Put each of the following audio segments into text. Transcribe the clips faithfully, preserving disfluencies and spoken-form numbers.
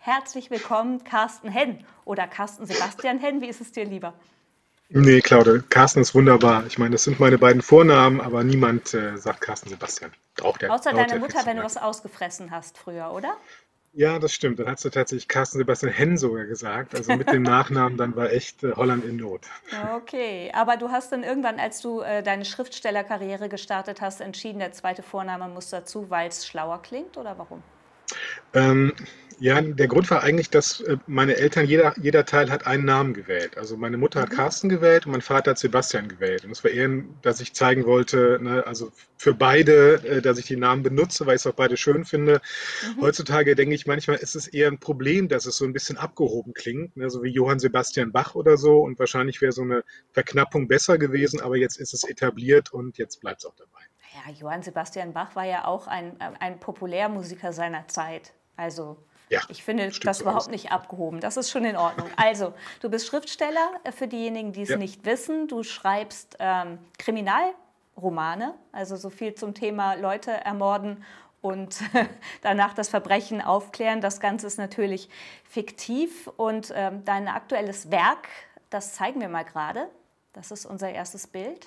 Herzlich willkommen, Carsten Henn oder Carsten Sebastian Henn, wie ist es dir lieber? Nee, Claude, Carsten ist wunderbar. Ich meine, das sind meine beiden Vornamen, aber niemand äh, sagt Carsten Sebastian. Braucht der, Außer braucht deiner der Mutter, wenn du Fiktion. was ausgefressen hast früher, oder? Ja, das stimmt. Dann hast du tatsächlich Carsten Sebastian Henn sogar gesagt. Also mit dem Nachnamen, dann war echt äh, Holland in Not. Okay, aber du hast dann irgendwann, als du äh, deine Schriftstellerkarriere gestartet hast, entschieden, der zweite Vorname muss dazu, weil es schlauer klingt oder warum? Ähm, ja, der Grund war eigentlich, dass äh, meine Eltern, jeder, jeder Teil hat einen Namen gewählt. Also meine Mutter hat Mhm. Carsten gewählt und mein Vater hat Sebastian gewählt. Und es war eher, dass ich zeigen wollte, ne, also für beide, äh, dass ich die Namen benutze, weil ich es auch beide schön finde. Mhm. Heutzutage denke ich manchmal, ist es eher ein Problem, dass es so ein bisschen abgehoben klingt, ne, so wie Johann Sebastian Bach oder so. Und wahrscheinlich wäre so eine Verknappung besser gewesen, aber jetzt ist es etabliert und jetzt bleibt es auch dabei. Ja, Johann Sebastian Bach war ja auch ein, äh, ein Populärmusiker seiner Zeit. Also Ja, ich finde stimmt das so alles. überhaupt nicht abgehoben. Das ist schon in Ordnung. Also, du bist Schriftsteller, äh, für diejenigen, die es Ja, nicht wissen. Du schreibst ähm, Kriminalromane, also so viel zum Thema Leute ermorden und danach das Verbrechen aufklären. Das Ganze ist natürlich fiktiv und ähm, dein aktuelles Werk, das zeigen wir mal gerade. Das ist unser erstes Bild.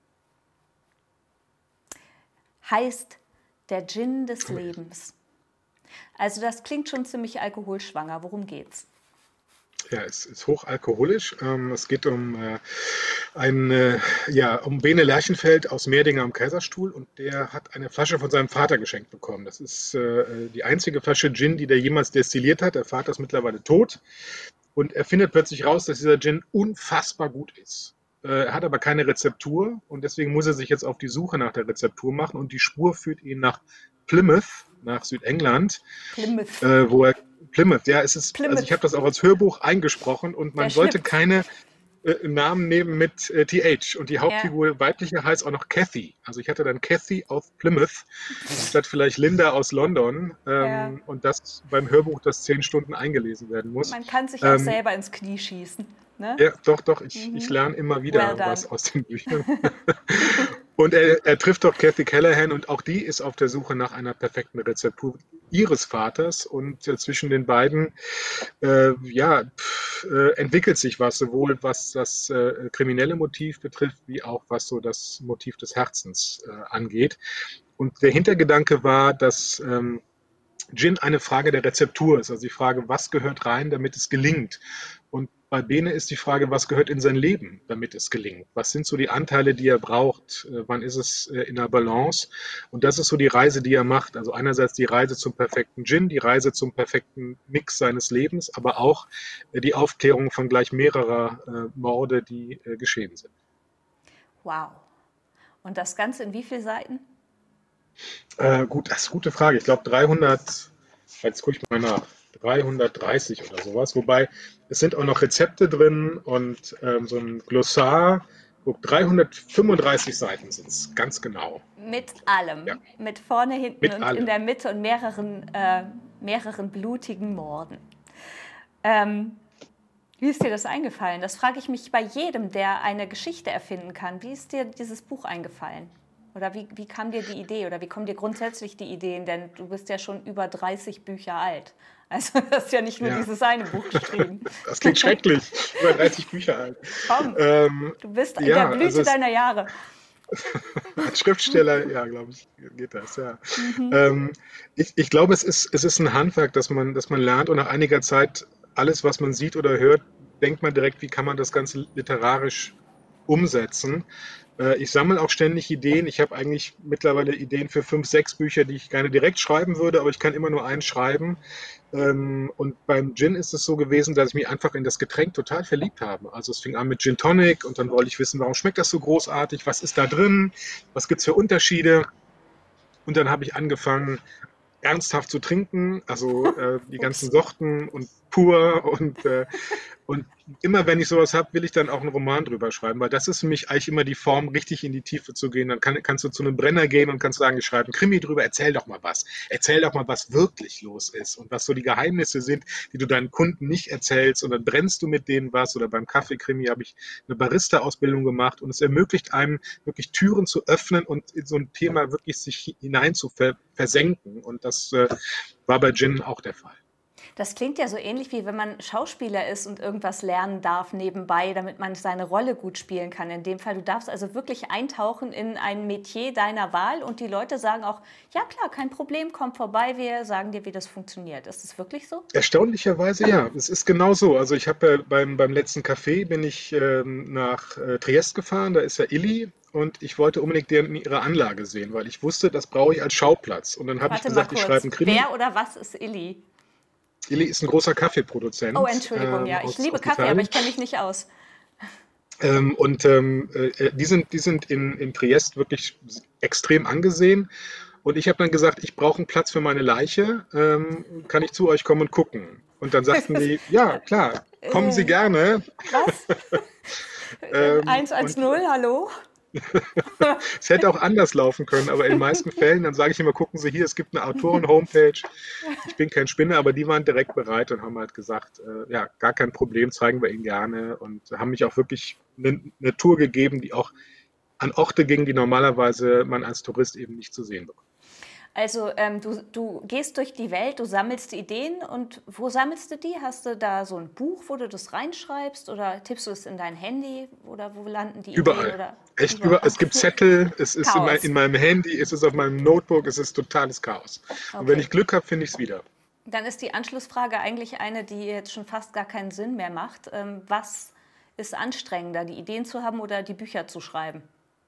Heißt der Dschinn des oh, Lebens. Also das klingt schon ziemlich alkoholschwanger. Worum geht's? ja, es ist hochalkoholisch. Ähm, es geht um äh, einen, äh, ja, um Bene Lerchenfeld aus Mehringer am Kaiserstuhl und der hat eine Flasche von seinem Vater geschenkt bekommen. Das ist äh, die einzige Flasche Gin, die der jemals destilliert hat. Der Vater ist mittlerweile tot und er findet plötzlich raus, dass dieser Gin unfassbar gut ist. Äh, Er hat aber keine Rezeptur und deswegen muss er sich jetzt auf die Suche nach der Rezeptur machen und die Spur führt ihn nach Plymouth, nach Südengland, Plymouth. äh, wo er Plymouth, ja, es ist, also ich habe Plymouth. das auch als Hörbuch eingesprochen und Der man sollte schnippt. keine äh, Namen nehmen mit äh, T H. Und die Ja, Hauptfigur weibliche heißt auch noch Kathy. Also ich hatte dann Kathy aus Plymouth, statt vielleicht Linda aus London. ja. Ähm, und das beim Hörbuch, das zehn Stunden eingelesen werden muss. Man kann sich auch Ähm, selber ins Knie schießen. Ne? ja, doch, doch, ich, ich Mhm. lerne immer Well wieder done. was aus den Büchern. Und er, er trifft doch Kathy Callahan und auch die ist auf der Suche nach einer perfekten Rezeptur ihres Vaters. Und äh, zwischen den beiden äh, ja, pf, äh, entwickelt sich was, sowohl was das äh, kriminelle Motiv betrifft, wie auch was so das Motiv des Herzens äh, angeht. Und der Hintergedanke war, dass ähm, Gin eine Frage der Rezeptur ist, also die Frage, was gehört rein, damit es gelingt. Und bei Bene ist die Frage, was gehört in sein Leben, damit es gelingt? Was sind so die Anteile, die er braucht? Äh, Wann ist es äh, in der Balance? Und das ist so die Reise, die er macht. Also einerseits die Reise zum perfekten Gin, die Reise zum perfekten Mix seines Lebens, aber auch äh, die Aufklärung von gleich mehrerer äh, Morde, die äh, geschehen sind. Wow. Und das Ganze in wie vielen Seiten? Äh, gut, das ist eine gute Frage. Ich glaube dreihundert, jetzt gucke ich mal nach, dreihundertdreißig oder sowas. Wobei es sind auch noch Rezepte drin und ähm, so ein Glossar. Guck, dreihundertfünfunddreißig Seiten sind es, ganz genau. Mit Ja, allem. Mit vorne, hinten mit und in allem. der Mitte und mehreren, äh, mehreren blutigen Morden. Ähm, Wie ist dir das eingefallen? Das frage ich mich bei jedem, der eine Geschichte erfinden kann. Wie ist dir dieses Buch eingefallen? Oder wie, wie kam dir die Idee? Oder wie kommen dir grundsätzlich die Ideen? Denn du bist ja schon über dreißig Bücher alt. Also du hast ja nicht nur Ja, dieses eine Buch geschrieben. das klingt schrecklich. Über dreißig Bücher alt. Komm, Ähm, du bist in der ja, also Blüte es, deiner Jahre. als Schriftsteller, ja, glaube ich, geht das, ja. Ähm, ich, ich glaube, es ist, es ist ein Handwerk, das man, das man lernt und nach einiger Zeit alles, was man sieht oder hört, denkt man direkt, wie kann man das Ganze literarisch umsetzen. Äh, ich sammle auch ständig Ideen. Ich habe eigentlich mittlerweile Ideen für fünf, sechs Bücher, die ich gerne direkt schreiben würde, aber ich kann immer nur einen schreiben. Ähm, und beim Gin ist es so gewesen, dass ich mich einfach in das Getränk total verliebt habe. Also es fing an mit Gin Tonic und dann wollte ich wissen, warum schmeckt das so großartig? Was ist da drin? Was gibt es für Unterschiede? Und dann habe ich angefangen, ernsthaft zu trinken, also äh, die ganzen Ups. Sorten und pur und, äh, und immer wenn ich sowas habe, will ich dann auch einen Roman drüber schreiben, weil das ist für mich eigentlich immer die Form, richtig in die Tiefe zu gehen. Dann kann, kannst du zu einem Brenner gehen und kannst sagen, ich schreibe einen Krimi drüber, erzähl doch mal was. Erzähl doch mal, was wirklich los ist und was so die Geheimnisse sind, die du deinen Kunden nicht erzählst und dann brennst du mit denen was. Oder beim Kaffeekrimi habe ich eine Barista-Ausbildung gemacht und es ermöglicht einem wirklich Türen zu öffnen und in so ein Thema wirklich sich hinein zu ver versenken und das äh, war bei Gin auch der Fall. Das klingt ja so ähnlich, wie wenn man Schauspieler ist und irgendwas lernen darf nebenbei, damit man seine Rolle gut spielen kann. In dem Fall, du darfst also wirklich eintauchen in ein Metier deiner Wahl und die Leute sagen auch, ja klar, kein Problem, komm vorbei, wir sagen dir, wie das funktioniert. Ist das wirklich so? Erstaunlicherweise ja, es ist genau so. Also ich habe ja beim, beim letzten Café bin ich ähm, nach äh, Triest gefahren, da ist ja Illy und ich wollte unbedingt deren, ihre Anlage sehen, weil ich wusste, das brauche ich als Schauplatz. Und dann habe ich Warte mal gesagt, ich schreibe kurz, einen Krimi. wer oder was ist Illy? Illy ist ein großer Oh, Kaffeeproduzent Entschuldigung, ähm, ja, ich aus, liebe aus Kaffee, aber Italien. ich kenne mich nicht aus. Ähm, und ähm, äh, die sind, die sind in, in Triest wirklich extrem angesehen. Und ich habe dann gesagt, ich brauche einen Platz für meine Leiche. Ähm, kann ich zu euch kommen und gucken? Und dann sagten die, ja, klar, kommen Sie Äh, gerne. was? Ähm, und eins eins null, hallo? es hätte auch anders laufen können, aber in den meisten Fällen, dann sage ich immer, gucken Sie hier, es gibt eine Autoren-Homepage. Ich bin kein Spinner, aber die waren direkt bereit und haben halt gesagt, äh, ja, gar kein Problem, zeigen wir Ihnen gerne und haben mich auch wirklich eine, eine Tour gegeben, die auch an Orte ging, die normalerweise man als Tourist eben nicht zu sehen bekommt. Also ähm, du, du gehst durch die Welt, du sammelst Ideen und wo sammelst du die? Hast du da so ein Buch, wo du das reinschreibst oder tippst du es in dein Handy oder wo landen die Ideen Überall. oder Echt über? über, es gibt Okay. Zettel, es ist in, mein, Chaos. in meinem Handy, es ist auf meinem Notebook, es ist totales Chaos. Und wenn Okay. ich Glück habe, finde ich es wieder. Dann ist die Anschlussfrage eigentlich eine, die jetzt schon fast gar keinen Sinn mehr macht. Ähm, was ist anstrengender, die Ideen zu haben oder die Bücher zu schreiben?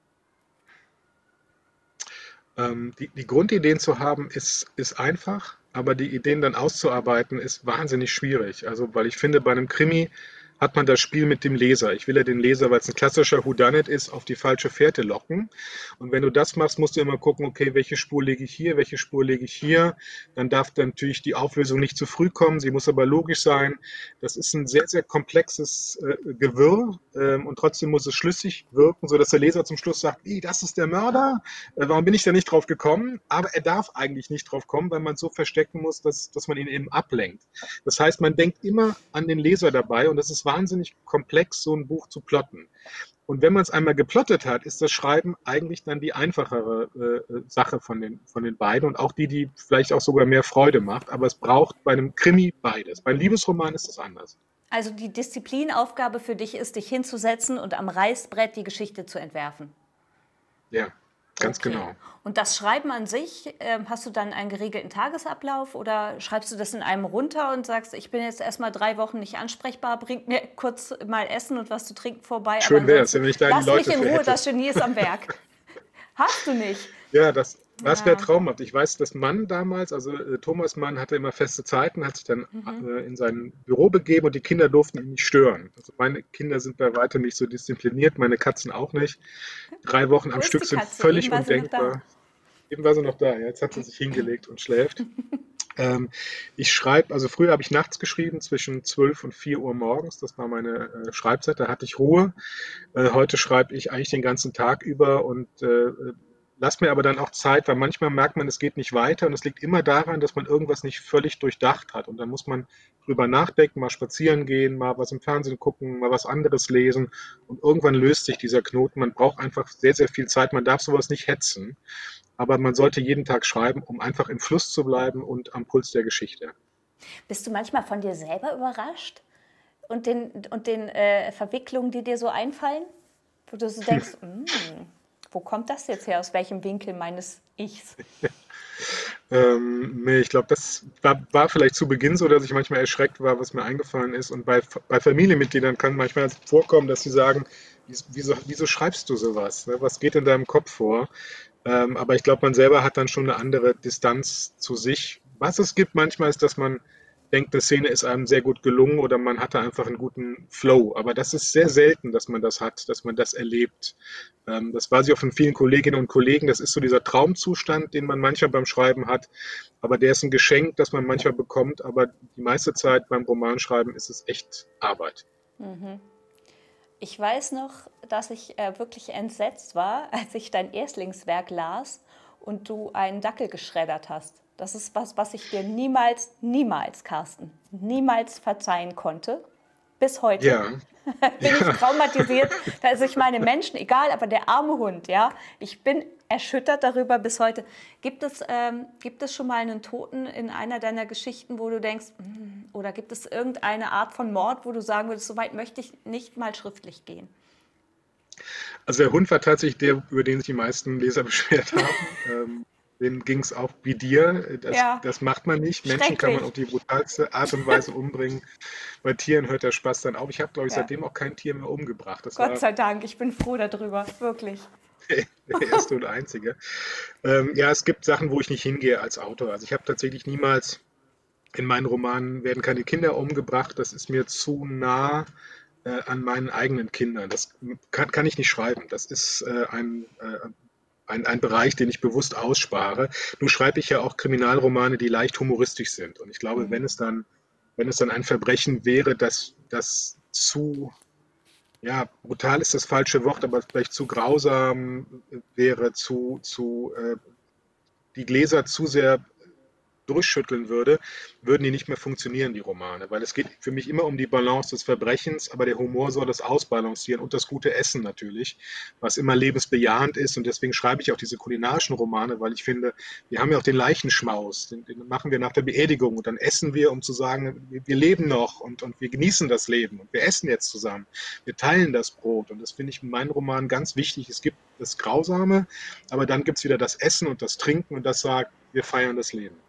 Ähm, die, die Grundideen zu haben, ist, ist einfach, aber die Ideen dann auszuarbeiten, ist wahnsinnig schwierig. Also, weil ich finde, bei einem Krimi hat man das Spiel mit dem Leser. Ich will ja den Leser, weil es ein klassischer Whodunit ist, auf die falsche Fährte locken. Und wenn du das machst, musst du immer gucken, okay, welche Spur lege ich hier, welche Spur lege ich hier. Dann darf dann natürlich die Auflösung nicht zu früh kommen, sie muss aber logisch sein. Das ist ein sehr, sehr komplexes äh, Gewirr ähm, und trotzdem muss es schlüssig wirken, sodass der Leser zum Schluss sagt, "Ih, das ist der Mörder, äh, warum bin ich da nicht drauf gekommen?" Aber er darf eigentlich nicht drauf kommen, weil man es so verstecken muss, dass, dass man ihn eben ablenkt. Das heißt, man denkt immer an den Leser dabei und das ist wahnsinnig komplex, so ein Buch zu plotten. Und wenn man es einmal geplottet hat, ist das Schreiben eigentlich dann die einfachere äh, Sache von den, von den beiden und auch die, die vielleicht auch sogar mehr Freude macht. Aber es braucht bei einem Krimi beides. Beim Liebesroman ist es anders. Also die Disziplinaufgabe für dich ist, dich hinzusetzen und am Reißbrett die Geschichte zu entwerfen. Ja, ganz Okay. genau. Und das Schreiben an sich, ähm, hast du dann einen geregelten Tagesablauf oder schreibst du das in einem runter und sagst, ich bin jetzt erstmal drei Wochen nicht ansprechbar, bringt mir kurz mal Essen und was zu trinken vorbei, aber Schön wäre es, ansonsten wenn ich da die lass mich Leute in für Ruhe, hätte. das Genie ist am Werk. Hast du nicht? Ja, das, das wäre Ja. traumhaft. Ich weiß, dass Mann damals, also äh, Thomas Mann hatte immer feste Zeiten, hat sich dann äh, in sein Büro begeben und die Kinder durften ihn nicht stören. Also meine Kinder sind bei weitem nicht so diszipliniert, meine Katzen auch nicht. Drei Wochen Wo am ist Stück die sind Katze? Eben völlig war sie noch da. undenkbar. Eben war sie noch da, ja, jetzt hat sie sich hingelegt und schläft. Ähm, ich schreibe, also früher habe ich nachts geschrieben, zwischen zwölf und vier Uhr morgens. Das war meine äh, Schreibzeit, da hatte ich Ruhe. Äh, heute schreibe ich eigentlich den ganzen Tag über und äh, lass mir aber dann auch Zeit, weil manchmal merkt man, es geht nicht weiter und es liegt immer daran, dass man irgendwas nicht völlig durchdacht hat. Und dann muss man drüber nachdenken, mal spazieren gehen, mal was im Fernsehen gucken, mal was anderes lesen. Und irgendwann löst sich dieser Knoten. Man braucht einfach sehr, sehr viel Zeit. Man darf sowas nicht hetzen. Aber man sollte jeden Tag schreiben, um einfach im Fluss zu bleiben und am Puls der Geschichte. Bist du manchmal von dir selber überrascht und den, und den äh, Verwicklungen, die dir so einfallen? Wo du so denkst, "Mm, wo kommt das jetzt her? Aus welchem Winkel meines Ichs?" Ähm, nee, ich glaube, das war, war vielleicht zu Beginn so, dass ich manchmal erschreckt war, was mir eingefallen ist. Und bei, bei Familienmitgliedern kann manchmal vorkommen, dass sie sagen, wieso, wieso schreibst du sowas? Ne? Was geht in deinem Kopf vor? Ähm, aber ich glaube, man selber hat dann schon eine andere Distanz zu sich. Was es gibt manchmal ist, dass man denkt, eine Szene ist einem sehr gut gelungen oder man hatte einfach einen guten Flow. Aber das ist sehr selten, dass man das hat, dass man das erlebt. Ähm, das weiß ich auch von vielen Kolleginnen und Kollegen. Das ist so dieser Traumzustand, den man manchmal beim Schreiben hat. Aber der ist ein Geschenk, das man manchmal bekommt. Aber die meiste Zeit beim Romanschreiben ist es echt Arbeit. Ich weiß noch, dass ich äh, wirklich entsetzt war, als ich dein Erstlingswerk las und du einen Dackel geschreddert hast. Das ist was, was ich dir niemals, niemals, Carsten, niemals verzeihen konnte. bis heute. Ja, Bin ich ja. traumatisiert. Also ich meine, Menschen, egal, aber der arme Hund, ja, ich bin erschüttert darüber bis heute. Gibt es, ähm, gibt es schon mal einen Toten in einer deiner Geschichten, wo du denkst, "Hm", oder gibt es irgendeine Art von Mord, wo du sagen würdest, so weit möchte ich nicht mal schriftlich gehen? Also der Hund war tatsächlich der, über den sich die meisten Leser beschwert haben. Ähm, denen ging es auch wie dir. Das, Ja, das macht man nicht. Menschen kann man schrecklich. auf die brutalste Art und Weise umbringen. Bei Tieren hört der Spaß dann auf. Ich habe, glaube ich, Ja, seitdem auch kein Tier mehr umgebracht. Das Gott war sei Dank, ich bin froh darüber, wirklich. der erste und einzige. Ähm, ja, es gibt Sachen, wo ich nicht hingehe als Autor. Also ich habe tatsächlich niemals, in meinen Romanen werden keine Kinder umgebracht. Das ist mir zu nah äh, an meinen eigenen Kindern. Das kann, kann ich nicht schreiben. Das ist äh, ein, äh, ein, ein Bereich, den ich bewusst ausspare. Nun schreibe ich ja auch Kriminalromane, die leicht humoristisch sind. Und ich glaube, Mhm. wenn es dann, wenn es dann ein Verbrechen wäre, das, das zu, ja, brutal ist das falsche Wort, aber vielleicht zu grausam wäre, zu, zu äh, die Gläser zu sehr durchschütteln würde, würden die nicht mehr funktionieren, die Romane. Weil es geht für mich immer um die Balance des Verbrechens, aber der Humor soll das ausbalancieren und das gute Essen natürlich, was immer lebensbejahend ist. Und deswegen schreibe ich auch diese kulinarischen Romane, weil ich finde, wir haben ja auch den Leichenschmaus, den, den machen wir nach der Beerdigung und dann essen wir, um zu sagen, wir, wir leben noch und, und wir genießen das Leben und wir essen jetzt zusammen. Wir teilen das Brot und das finde ich in meinen Romanen ganz wichtig. Es gibt das Grausame, aber dann gibt es wieder das Essen und das Trinken und das sagt, wir feiern das Leben.